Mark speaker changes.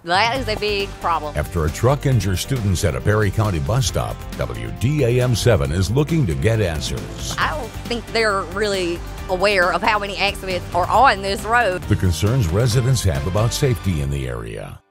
Speaker 1: That is a big problem.
Speaker 2: After a truck injures students at a Perry County bus stop, WDAM 7 is looking to get answers.
Speaker 1: I don't think they're really aware of how many accidents are on this road.
Speaker 2: The concerns residents have about safety in the area.